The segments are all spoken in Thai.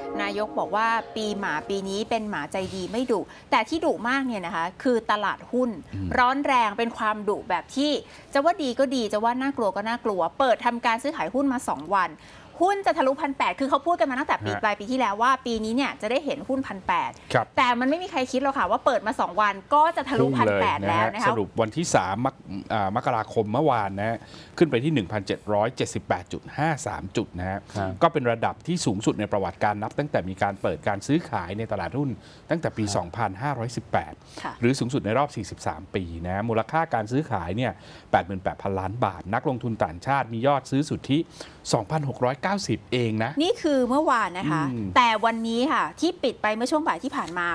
นายกบอกว่าปีหมาปีนี้เป็นหมาใจดีไม่ดุแต่ที่ดุมากเนี่ยนะคะคือตลาดหุ้นร้อนแรงเป็นความดุแบบที่จะว่าดีก็ดีจะว่าน่ากลัวก็น่ากลัวเปิดทำการซื้อขายหุ้นมา2 วันหุ้นจะทะลุ1,800คือเขาพูดกันมาตั้งแต่ปลายปีที่แล้วว่าปีนี้เนี่ยจะได้เห็นหุ้น1,800แต่มันไม่มีใครคิดหรอกค่ะว่าเปิดมา2 วันก็จะทะลุ1,800แล้วนะคะสรุปวันที่3 มกราคมเมื่อวานนะขึ้นไปที่ 1,778.53 จุดนะฮะก็เป็นระดับที่สูงสุดในประวัติการนับตั้งแต่มีการเปิดการซื้อขายในตลาดหุ้นตั้งแต่ปี 2518 หรือสูงสุดในรอบ 43 ปีนะมูลค่าการซื้อขายเนี่ย 88,000 ล้านบาทนักลงทุนต่างชาติมียอดซื้อสุทธิ 2,690 เองนะนี่คือเมื่อวานนะคะแต่วันนี้ค่ะที่ปิดไปเมื่อช่วงบ่ายที่ผ่านมา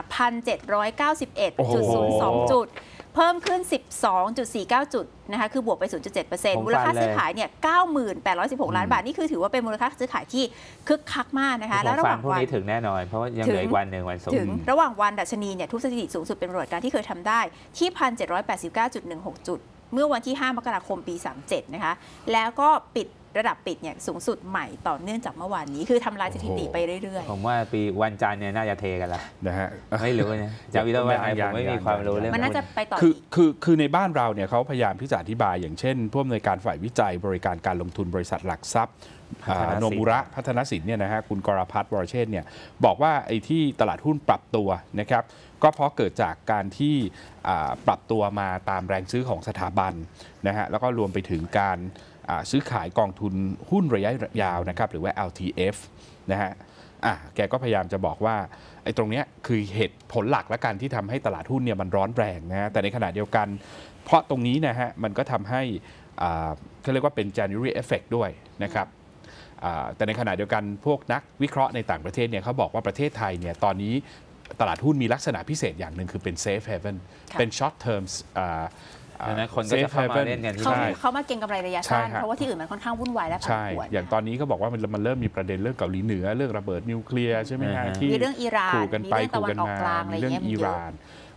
1,791.02 จุดเพิ่มขึ้น 12.49 จุดนะคะคือบวกไป 0.7% มูลค่าซื้อขายเนี่ย 90,816 ล้านบาทนี่คือถือว่าเป็นมูลค่าซื้อขายที่คึกคักมากนะคะแล้วระหว่างวันนี้ถึงแน่นอนเพราะว่ายังเหลืออีกวันหนึ่งวันศุกร์ถึงระหว่างวันดัชนีเนี่ยทุบสถิติสูงสุดเป็นประวัติการที่เคยทำได้ที่ 1,789.16 จุดเมื่อวันที่ 5 มกราคมปี 37 นะคะแล้วก็ปิดระดับปิดเนี่ยสูงสุดใหม่ต่อเนื่องจากเมื่อวานนี้คือทำลายสถิติไปเรื่อยๆผมว่าปีวันจันทร์เนี่ยน่าจะเทกันละนะฮะไม่รู้นะจะวิโรจน์วันผมไม่มีความรู้เรื่องมันน่าจะไปต่อคือในบ้านเราเนี่ยเขาพยายามที่จะอธิบายอย่างเช่นผู้อำนวยการฝ่ายวิจัยบริการการลงทุนบริษัทหลักทรัพย์โนมุระพัฒนสินเนี่ยนะฮะคุณกรพัฒน์วรเชษฐ์เนี่ยบอกว่าไอ้ที่ตลาดหุ้นปรับตัวนะครับก็เพราะเกิดจากการที่ปรับตัวมาตามแรงซื้อของสถาบันนะฮะแล้วก็รวมไปถึงการซื้อขายกองทุนหุ้นระยะยาวนะครับหรือว่า LTF นะฮะแกก็พยายามจะบอกว่าไอ้ตรงนี้คือเหตุผลหลักและกันที่ทำให้ตลาดหุ้นเนี่ยมันร้อนแรงนะฮะแต่ในขณะเดียวกันเพราะตรงนี้นะฮะมันก็ทำให้เขาเรียกว่าเป็น January effect ด้วยนะครับแต่ในขณะเดียวกันพวกนักวิเคราะห์ในต่างประเทศเนี่ยเขาบอกว่าประเทศไทยเนี่ยตอนนี้ตลาดหุ้นมีลักษณะพิเศษอย่างหนึ่งคือเป็น safe haven เป็น short terms นะคนก็จะเข้ามาเล่นกันเขามาเก็งกำไรระยะสั้นเพราะว่าที่อื่นมันค่อนข้างวุ่นวายและผันผวนอย่างตอนนี้ก็บอกว่ามันเริ่มมีประเด็นเรื่องเกาหลีเหนือเรื่องระเบิดนิวเคลียร์ใช่ไหมฮะที่มีเรื่องอิหร่านขู่กันไปขู่กันมาเรื่องอิหร่าน